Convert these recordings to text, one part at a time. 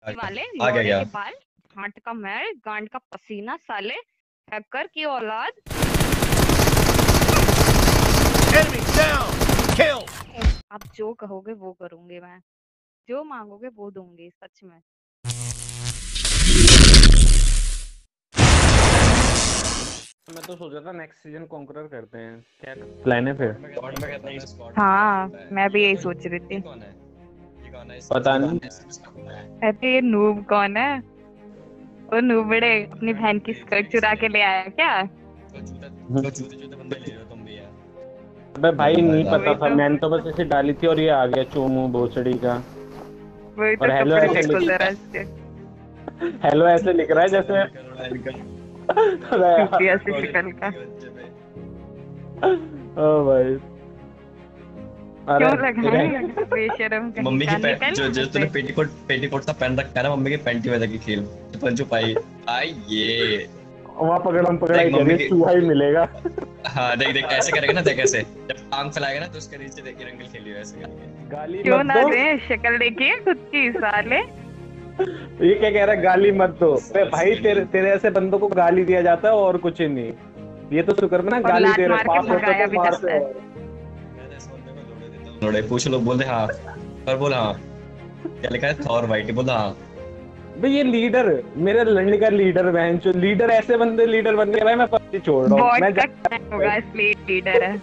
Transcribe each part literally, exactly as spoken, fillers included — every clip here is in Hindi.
वाले आ गया लोड़े क्या? के बाल, घाट का मैल, गांड का पसीना, साले हैकर की औलाद। Enemy down! Kill! आप जो कहोगे वो करूंगी मैं, जो मांगोगे वो दूंगी, सच में। मैं तो सोच रहा था नेक्स्ट सीजन कॉन्करर करते हैं, क्या प्लान है फिर? हाँ मैं भी यही सोच रही थी। पता नहीं। अरे ये नूब कौन है? वो नूबड़े अपनी बहन की स्कर्ट चुरा के ले आया क्या? अबे भाई नहीं पता वही था, तो। मैंने तो बस ऐसे डाली थी और ये आ गया चोमू भोसड़ी का। वही तो और हेलो कपड़े ऐसे देखो लिख जरा इसके। हेलो ऐसे लिख रहा है जैसे अरे यार, चूतिया सी शक्ल का। ओ भाई अरे क्यों लगाए बेशरम कहीं मम्मी का, की पैंट निकल जो जो यहाँ तूने से। पेटीकोट पेटीकोट सा पहन रखा है ना, मम्मी की पैंटी में जाके खेल छुपन छुपाई। आई ये वहाँ पकड़म पकड़ाई देख मम्मी करिए, की- चूहा ही मिलेगा। हाँ देख देख ऐसे करेगा ना, देख ऐसे जब टांग फैलाएगा ना तो उसके नीचे देख रंगल खेलियो ऐसे करके। गाली क्यों मत ना दो। दे, शक्ल देखिए खुद की साले। ये क्या कह रहा है, गाली मत दो। अरे भाई तेरे तेरे ऐसे बंदों को गाली दिया जाता है और कुछ नहीं। ये तो शुक्र है ना और गाली लात दे रहे, मार के पास होते भगाया तो भी मारते जाता है। और। लोड़े पूछ लो, बोल दे हाँ और बोल हाँ। क्या लिखा है? थॉर वाइट, बोल हाँ। भाई ये लीडर, मेरे लड़ने का लीडर बहन चो, लीडर ऐसे बंदे लीडर बन गए भाई, मैं पत्ती छोड़ रहा हूँ। मैं बॉट का टाइम होगा इसलिए लीडर है।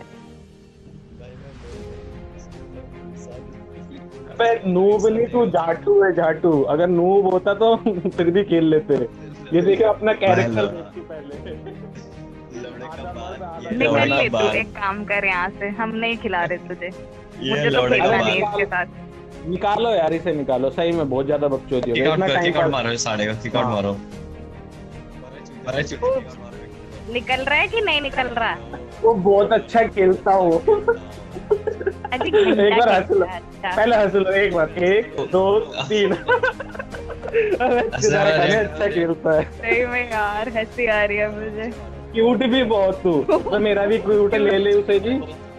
अबे नूब नहीं, तू जाटू है जाटू। अगर नूब होता तो फिर भी खेल लेते। ये देखो अपना कैरेक्टर देखो पहले। निकल ले तू, एक काम कर यहाँ से, हम नहीं खिला रहे तुझे। मुझे तो लौड़े का खेलना बाल। नहीं इसके साथ। निकालो यार इसे, निकालो सही में बहुत ज्यादा बकचोदी हो गई। किक इतना आउट टाइम किक आउट मारो इस साढ़े का, किक आउट हाँ। मारो। अरे चुप निकल रहा है कि नहीं निकल रहा? वो बहुत अच्छा खेलता हो। अजी एक बार हंस लो, अच्छा। पहले हंस लो एक बार, एक दो तीन। अरे चिराग खाने अच्छा खेलता है। सही में यार हंसी आ रही है मुझे। क्यूट भी बहुत तू, तो मेरा भी क्यूट ले ले उसे जी।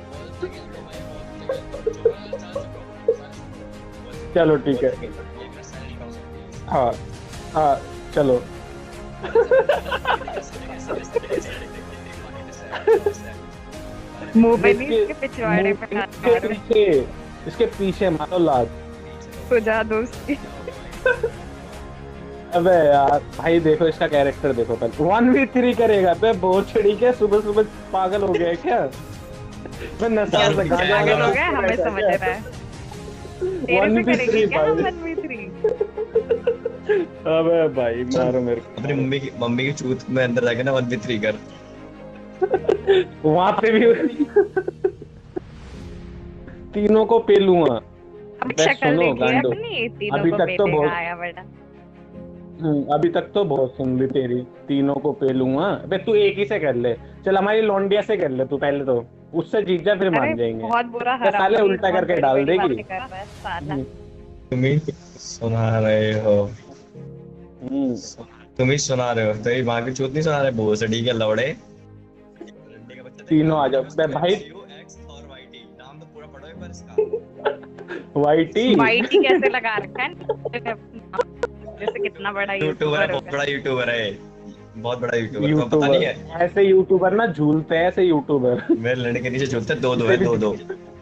चलो ठीक है, हाँ हाँ चलो। मुंह पे नहीं, इसके- इसके पिछवाड़े पे हाथ इसके मारो। पीछे, इसके पीछे मारो लात। सुझा दोस्ती। अबे यार भाई देखो इसका कैरेक्टर देखो पहले, वन वी थ्री करेगा तो बहुत छड़ी के, सुबह सुबह पागल हो गया है क्या? मैं नशा से गाना पागल गाना हो गया, हमें बैठा समझ क्या? रहा है। तेरे वन पे वी करेगी थ्री क्या हम भाई। One v three? अबे भाई मारो मेरे को। अपनी मम्मी की मम्मी की चूत में अंदर जाके ना वन बी थ्री कर। वहां पे भी तीनों को पेलूंगा। अब बस शक्ल सुनो देखिए गांडो, अपनी, तीनों अभी को तक तो पेलेगा बहुत- आया बड़ा। हम्म, अभी तक तो बहुत सुन ली तेरी, तीनों को पेलूंगा। अबे तू एक ही से कर ले, चल हमारी लौंडिया से कर ले तू पहले, तो उससे जीत जा फिर अरे मान जाएंगे। बहुत बुरा तो हरा साले भाई, उल्टा बहुत करके बड़ी डाल बड़ी देगी। बातें कर रहा है साला। तुम ही सुना रहे हो, हम्म, तुम ही सुना रहे हो, तेरी माँ की चूत नहीं सुना रहे भोसड़ी के लौड़े। तीनों आ जाओ। बे भाई नाम तो पूरा पढ़ो एक बार इसका। वाइटी वाइटी कैसे लगा रखा है? जैसे कितना बड़ा यूट्यूबर है, यूट्यूबर बहुत होगा। बड़ा यूट्यूबर है, बहुत बड़ा यूट्यूबर, तुम्हें पता नहीं है? यूट्यूबर ऐसे यूट्यूबर ना झूलते हैं, ऐसे यूट्यूबर। मेरे लड़के के नीचे झूलते दो दो है, दो दो।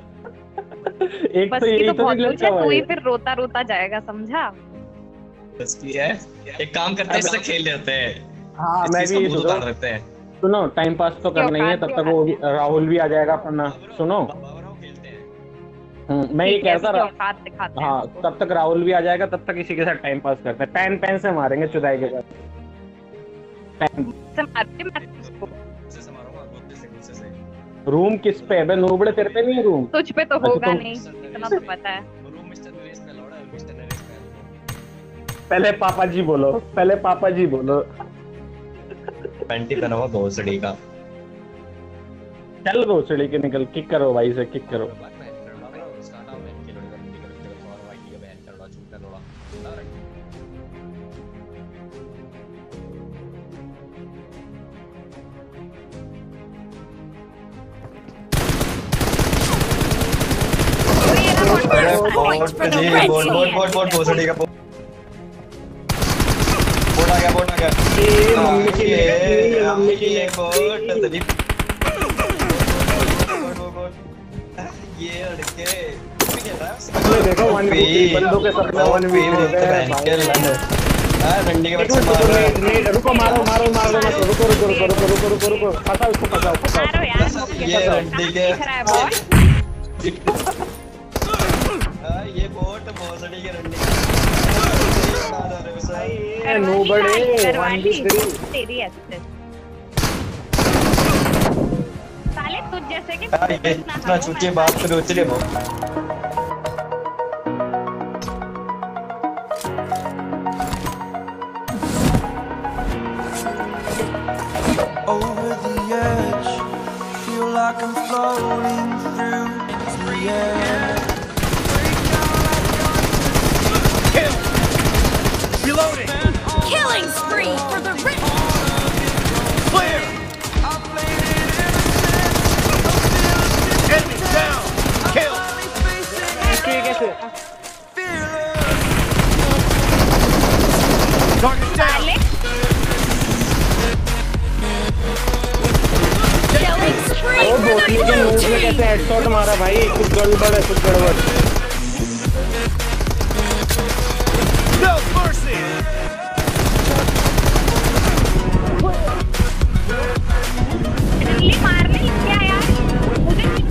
एक बस तो की यही तो तो बहुत नहीं कुछ है, लड़का तू ही भाई। फिर रोता रोता जाएगा, समझा? बस की है, एक काम करते हैं, इससे खेल लेते हैं। हाँ इस मैं चीज भी का ये भूत सोच उतार रहा हूँ। देते हैं। सुनो टाइम पास तो करना ही है, तब तक वो भी- राहुल भी आ जाएगा अपना। सुनो खेलते हैं। हम्म, मैं ये ठीक है, कहता इसकी रहा, औकात दिखाते हैं हाँ उसको। तब तक राहुल भी आ जाएगा, तब तक इसी के साथ टाइम पास करते हैं। पेन पेन से मारेंगे चुदाई के साथ। पेन से मार के मार उसको। गुस्से से मारूंगा, गुस्से से गुस्से से। रूम किस पे है बे नूबड़े, तेरे पे नहीं है रूम? तुझ पे तो अच्छा, होगा तुम- नहीं, इतना तो पता है। रूम मिस्टर नरेश पे लौड़ा है, मिस्टर नरेश पे। पहले पापा जी बोलो, पहले पापा जी बोलो। पैंटी पहना हुआ भोसड़ी का। चल भोसड़ी के निकल, किक करो भाई से, किक करो। बोल बोल बोल बोल भोसड़ी का। बोट आ गया ये मम्मी की ये ये मम्मी की ये बोट तभी ये लड़के खेल रहा है ये देखो वन वी बंदों के सपने वन वी हो गए भाई हां डंडी के एक बच्चे मिनट मार रहा रुको नहीं नहीं रुको मारो मारो मारो मत रुको रुको रुको रुको रुको रुको रुको फंसाओ उसको फंसाओ फंसाओ मारो यार मुझे ये तो रंडी के दिख रहा है बॉस हां ये बोट भोसड़ी के रंडी ये नो बड़े वन वी थ्री तेरी ऐसे साले तुझ जैसे के हां ये इतना चुके बात करो चले वो over the edge, feel like I'm floating through the air. Kill! Reloading! Killing spree for the rich. Clear! Enemy down! Kill! कैसे Target down! साले Killing spree O for the बोतली के blue मुंह में कैसे team. हेडशॉट मारा भाई कुछ गड़बड़ है कुछ गड़बड़ No mercy! दिल्ली मारने क्या यार मुझे नहीं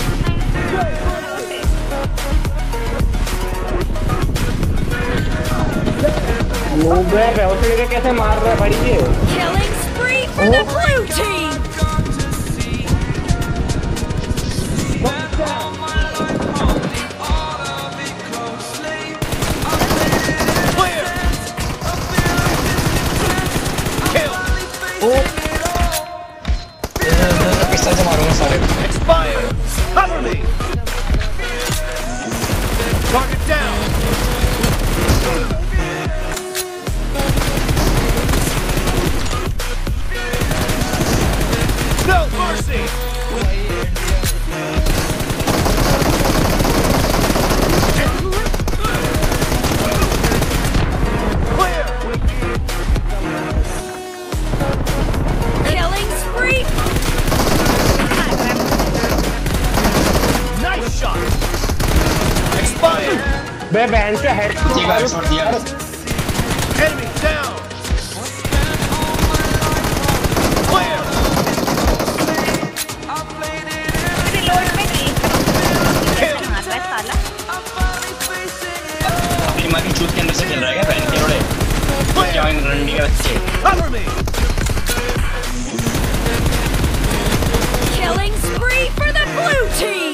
मुंह में भौंसले के कैसे मार रहा है भाई ये Killing spree for the blue team. Clear! Kill! Pistol से मारूंगा सारे Expired! Cover me! Target down! No mercy! Clear! Killing spree. Nice shot! Expired! बे बहन से हेड जी गाइस छोड़ दिया Enemy down! Clear! रिलोड में नहीं कैसे मार रहा है साला अपनी मां की चूत के अंदर से खेल रहा है क्या बहन के रोड़े क्या इन रंडी के बच्चे Cover me! Killing spree for the blue team.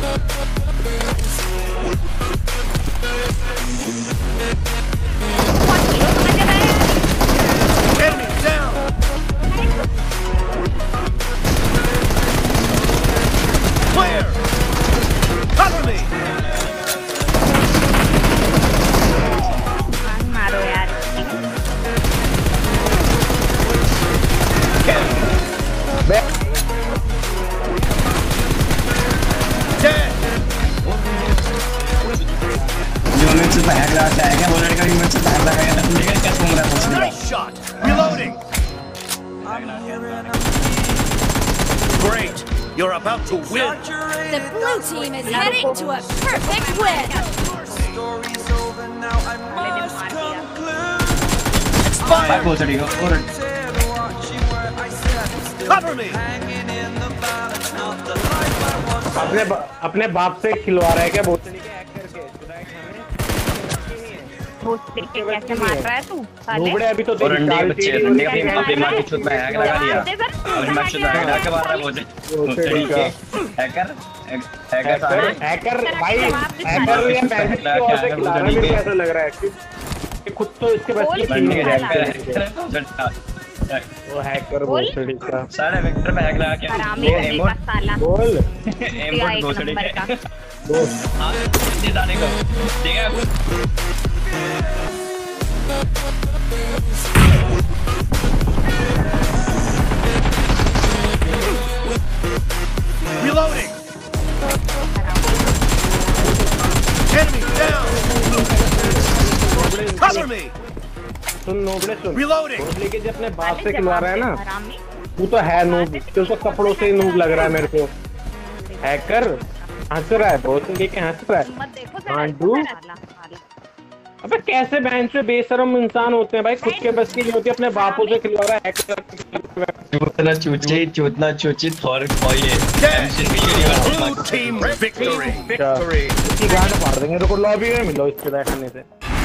Enemy down! Clear! Cover me! मारो यार Kill! बे Dead! जो मिर्च से हैक लगाता है क्या वो लड़का भी मिर्च से हैक लगाएगा तो लेकर क्या घूम रहा है कुछ नहीं Nice shot! Reloading! Great! You're about to win! The blue team is heading to a perfect win. Story's over now, I must conclude. भाई Expired! भोसड़ी को और Instead of watching where I sat, still Cover me! hanging in the balance. Not the life I once अपने बा- अपने बाप से खिलवा रहा है क्या भौंसले के हैक करके चुराए खाने भूत देख के कैसे मार रहा है तू साले नुबड़े अभी तो और तेरी रंडी के चाल बच्चे टेढ़ी रंडी होती अपनी है। अपनी मां की चूत में हैक लगा दिया दे सर अपनी मां की चूत में हैक लगा के मार रहा है भोसड़ी भोसड़ी के हैकर हैकर सारे हैकर हैकर भाई हैकर या पैसे की और से खिला रहा है मेरे को ऐसा लग रहा है कि कि खुद तो इसके बस की रंडी के चीज हैकर है हैकर वो हैकर बोल। भौंसड़ी का सारे वेक्टर पे हैक लगा के हरामी ये होने का एमोट साला बोल एमोट एक भोसड़ी नंबर का। के हां दे दाने को ठीक है Reloading! Enemy down! Cover me! सुन नोबड़े सुन। Reloading. भोसड़ी के जो अपने बाप साले से खिलवा रहा है ना, जवाब दे, हरामी। तू तो है नूब, तो उसको कपड़ों से नूब लग रहा है मेरे को। हैकर हंस रहा है, भोसड़ी के हंस रहा है। मत देखो जरा, आंडू। इसको साला, साला। अबे कैसे बहन से बेशरम इंसान होते हैं भाई, खुद के बस की नहीं होती, अपने बापों से खिलवा रहा है हैकर। चूतना चूची चूतना चूची थोर खोये Blue team victory. Victory. इसकी गांड फाड़ देंगे, रुको लॉबी में मिलो इसके बैठने से।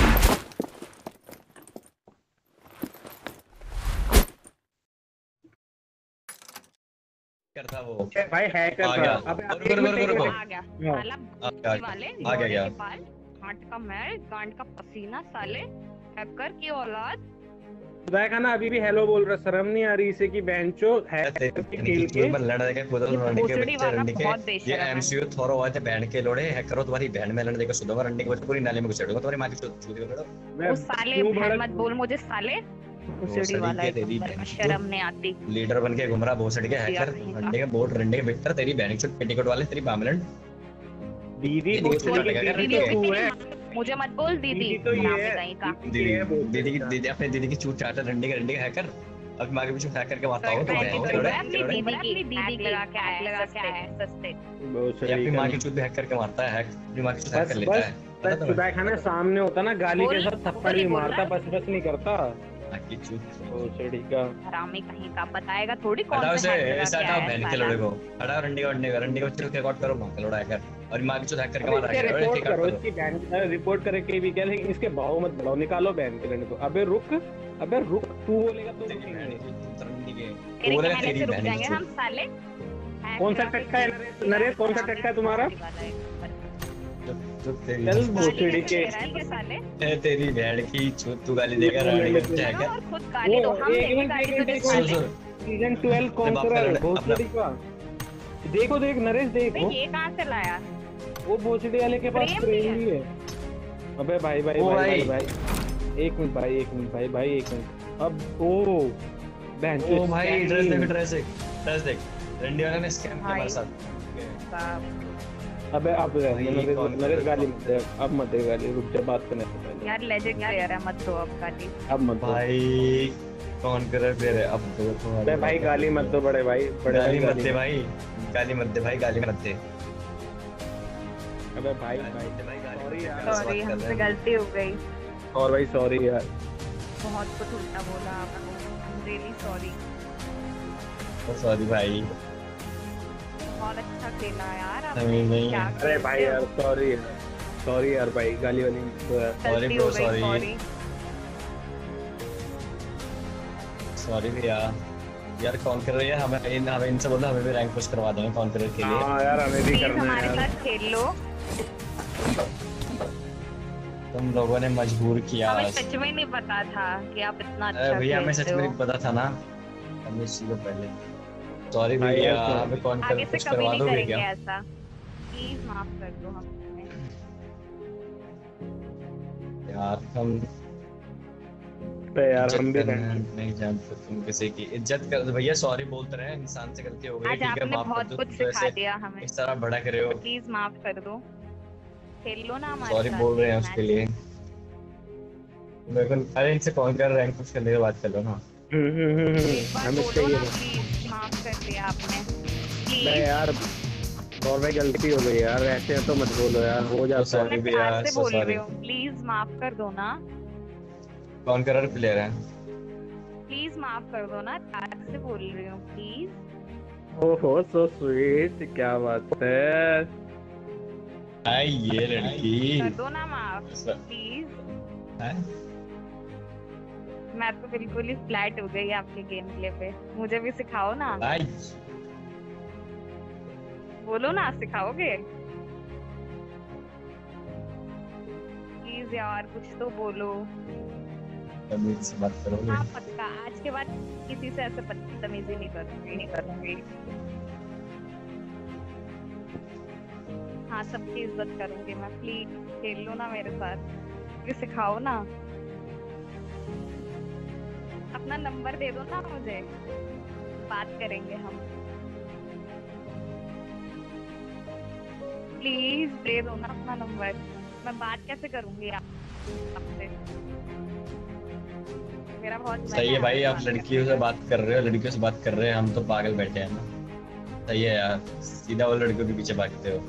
करता वो भाई हैकर आ गया। था। अबे रुको, रुको, रुको, रुको। आ गया साला आ गया, वाले आ गया, गया। के बाल, गांड का मैल, गांड का पसीना, साले हैकर की औलाद। खुदा का ना अभी भी हेलो बोल रहा, शर्म नहीं आ रही इसे कि बेंचो है खेल के लड़ा देगा खुद ये रंडी के भोसड़ी बच्चे वाला रंडी बहुत के बेशरम ये है। एमसीयू थोरो हुआ थे बैंड के लोड़े है करो तुम्हारी बैंड में लड़ने देगा सुधोगा रंडी के बच्चे पूरी नाली में घुसेड़ूंगा तुम्हारी मां की चूत चूत करो। मैं वो साले क्यों बहन भड़क- मत बोल मुझे साले, भोसड़ी भोसड़ी वाला के एक तेरी नंबर का, बहन शर्म नहीं आती। लीडर बन के घूम रहा भोसड़ी के हैकर रंडी के बोर्ड रंडी के विक्टर तेरी बैंड चूत पेटीकोट वाले तेरी बामलन दीदी ये भोसड़ी बोल की लगा दीदी क्या? तो तू है। मुझे मत बोल दीदी, दीदी तो ये हरामी है। कहीं का। दीदी दीदी की दीदी अपने दीदी की चूत चाटा रंडी के रंडी के हैकर अब मां के पीछे हैकर के मारता हो तो अपनी बहन लोड़े दीदी की दीदी लगा के आया लगा के आया है सस्ते। ये भोसड़ी अपनी का मां की चूत भी हैकर के मारता है हैक अपनी मां की चूत हैक बस कर लेता बस है बस खुदा का ना सामने होता ना गाली के बोल, साथ थप्पड़ बोल भी ही बोल मारता, रहा है। बस बस नहीं करता। मां की चूत भोसड़ी का हरामी कहीं का, बताएगा थोड़ी कौन हटाओ सा से हैकर ऐसा लगा हटाओ के आया बहन है के साला। लोड़े को हटाओ रंडी का रंडी का रंडी को चिल के रिकॉर्ड करो मां का लोड़ा हैकर और मां की चूत हैकर के मारा इसके है रिपोर्ट ठीक करो, है इसकी बैंड रिपोर्ट करे के भी क्या, लेकिन इसके भाव मत बढ़ाओ, निकालो बैंड के लेने को। अबे रुक, अबे रुक, तू बोलेगा तो रुकेंगे। तेरे बोले कहने तेरी से रुक बहन जाएंगे की हम चूत साले। कौन सा टक्का है नरेश? नरेश कौन सा टक्का है तुम्हारा? चुप तेरी चल भोसड़ी के साले ए, तेरी बहन की चूत तू गाली देगा रंडी के बच्चे हैकर और खुद गाली दो, हम एक देंगे मिनट, गाली एक तुझे मिनट, सुन साले। सुन सीजन ट्वेल्व कौन बाप सा का है लड़ा- भोसड़ी का? देखो देख नरेश बे, देखो, ये कहाँ से लाया? वो भोसड़ी वाले के पास प्रेम भी प्रेम भी है। अबे भाई भाई ओ भाई भाई। भाई भाई एक मिनट भाई एक मिनट भाई भाई एक मिनट। अब ओ बहन चो ओ भाई ड्रेस देख स्कैनिंग। ड्रेस देख ड्रेस देख रंडी वाले ने स्कैम किया हमारे साथ बाप। अबे अब भाई, नरेश कौन नरेश कर- गाली मत दे, अब मत दे गाली, रुक जा बात करने से पहले। यार लेजेंड प्लेयर है, मत दो अब गाली। अब मत दो। भाई कौन करे मेरे अब तो तुम्हारे अबे भाई गाली मत दो बड़े भाई, बड़े गाली भाई मत दे भाई गाली मत दे भाई गाली मत दे अबे भाई गाली भाई मत दे भाई गाली सॉरी मत दे, यार, गलत सॉरी, बात कर हमसे रहे हैं। गलती हो गई, और भाई सॉरी यार। बहुत कुछ उल्टा बोला आपको, रियली सॉरी। ओ सॉरी भाई बहुत अच्छा खेला यार आपने। नहीं, नहीं। क्या अरे भाई खेलते हो? यार सॉरी यार, सॉरी यार भाई, गाली वाली मत दो यार। Sorry गलती bro, हो गई, sorry। sorry। सॉरी भैया यार कौन कर रही है हमें इन हमें इनसे बोलो हमें भी रैंक पुश करवा देंगे कौन कर के लिए हाँ यार हमें भी प्लीज करना है हमारे यार। साथ खेल लो, तुम लोगों ने मजबूर किया हमें आज। सच में नहीं पता था कि आप इतना अरे अच्छा भैया हमें सच खेलते में हो। नहीं पता था ना हमने इसी को पहले सॉरी भाई भैया यार, हमें कौन कर आगे से कुछ कभी करवा नहीं दोगे करेंगे क्या ऐसा, प्लीज माफ कर दो हमें। यार हम तो यार इज्जत हम भी करना बहन- नहीं जानते तुम किसी की इज्जत कर भैया सॉरी बोलते रहे इंसान से गलती हो गई आज ठीक है आपने माफ कर बहुत दो कुछ तुम सिखा ऐसे दिया हमें, इस तरह बड़ा करे हो प्लीज माफ कर दो, खेल लो ना हमारे सॉरी साथ बोल रहे हैं एक उसके मैच। लिए मेरे को अरे इनसे कौन कर रैंक पुश करने के बाद कर लो ना हम्म हम्म हम्म, एक हम्म बार हमें बोलो चाहिए ना, बस। प्लीज माफ कर दिया आपने, नहीं प्लीज। यार और भाई गलती हो गई यार, ऐसे तो मत बोलो यार, हो जाता sorry है। मैं भैया, प्यार से so बोल रही sorry। हूँ, प्लीज माफ कर दो ना, कौन कर प्लेयर है प्लीज माफ कर दो ना, प्यार से बोल रही हूँ प्लीज। ओहो सो स्वीट, क्या बात है। आई ये लड़की कर दो ना माफ ऐसा- प्लीज। है? मैं तो बिल्कुल ही फ्लैट हो गई आपके गेम प्ले पे, मुझे भी सिखाओ ना, आई बोलो ना सिखाओगे प्लीज यार, कुछ तो बोलो। तमीज से बात करोगे हाँ पक्का, आज के बाद किसी से ऐसे बदतमीजी नहीं करूंगी, नहीं करूंगी। हाँ सबकी इज्जत करूंगी मैं, प्लीज खेल लो ना मेरे साथ, ये सिखाओ ना, अपना नंबर दे दो ना मुझे, बात करेंगे हम, प्लीज दे दो ना अपना नंबर, मैं बात कैसे करूंगी आप आपसे। मेरा बहुत सही है भाई, आप लड़कियों से बात कर रहे हो, लड़कियों से बात कर रहे हैं, हम तो पागल बैठे हैं ना। सही है यार, सीधा वो लड़कियों के पीछे भागते हो।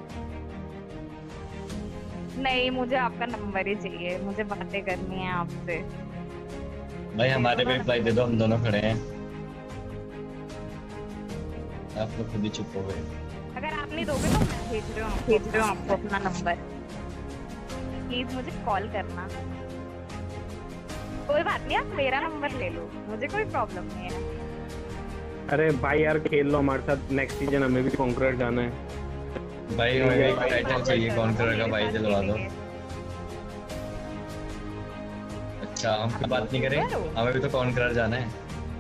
नहीं, मुझे आपका नंबर ही चाहिए, मुझे बातें करनी है आपसे। भाई हमारे पे रिप्लाई दे दो, हम दोनों खड़े हैं। आप लोग खुद ही चुप हो गए। अगर आप नहीं दोगे तो मैं भेज रही हूँ भेज रही हूँ आपको अपना नंबर, प्लीज मुझे कॉल करना। कोई बात नहीं, आप मेरा नंबर ले लो, मुझे कोई प्रॉब्लम नहीं है। अरे भाई यार खेल लो हमारे साथ, नेक्स्ट सीजन हमें भी कॉन्करर जाना है। भाई हमें भी टाइटल चाहिए, कौन करेगा भाई, दिलवा दो। अच्छा हम कोई बात नहीं करें, हमें भी तो कौन करेगा जाना है।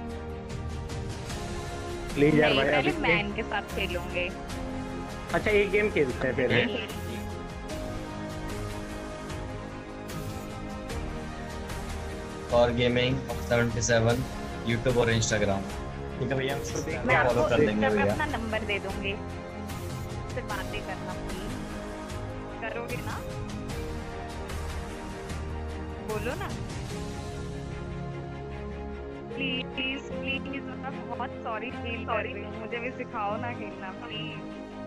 प्लीज यार भाई, पहले अभी मैं इनके साथ खेलूंगी। अच्छा एक गेम खेलते हैं पहले। और गेमिंग सेवेंटी सेवन यूट्यूब और इंस्टाग्राम। ठीक है भैया, मैं हम फॉलो आपको कर देंगे भैया। अपना नंबर दे दूंगी, से बातें करना प्लीज। करोगे ना? बोलो ना प्लीज प्लीज। मैं बहुत सॉरी फील कर रही हूँ, मुझे भी सिखाओ ना खेलना प्लीज।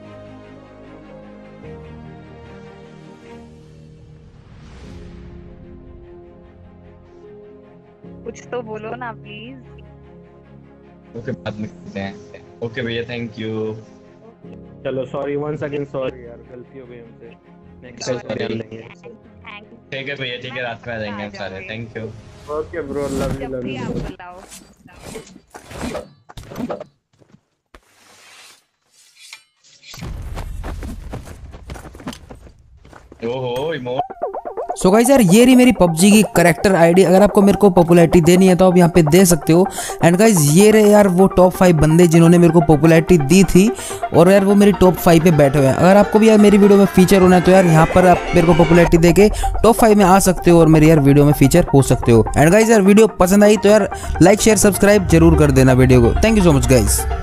कुछ तो बोलो ना प्लीज। ओके बाद में करते हैं। ओके भैया, थैंक यू। चलो सॉरी वंस अगेन, सॉरी यार गलती हो गई हमसे, नेक्स्ट टाइम ध्यान देंगे। ठीक है भैया, ठीक है, रात में आ जाएंगे हम सारे। Thank you. Okay bro, love you जब लव भी यू। आप बुलाओ। ओहो इमोट। सो गाइस यार, ये रही मेरी पबजी की करेक्टर आईडी। अगर आपको मेरे को पॉपुलैरिटी देनी है तो आप यहाँ पे दे सकते हो। एंड गाइस ये रहे यार वो टॉप फाइव बंदे जिन्होंने मेरे को पॉपुलैरिटी दी थी, और यार वो मेरी टॉप फाइव पे बैठे हुए हैं। अगर आपको भी यार मेरी वीडियो में फीचर होना है तो यार यहाँ पर आप मेरे को पॉपुलैरिटी देके टॉप फाइव में आ सकते हो और मेरी यार वीडियो में फीचर हो सकते हो। एंड गाइस यार वीडियो पसंद आई तो यार लाइक शेयर सब्सक्राइब जरूर कर देना वीडियो को। Thank you so much guys.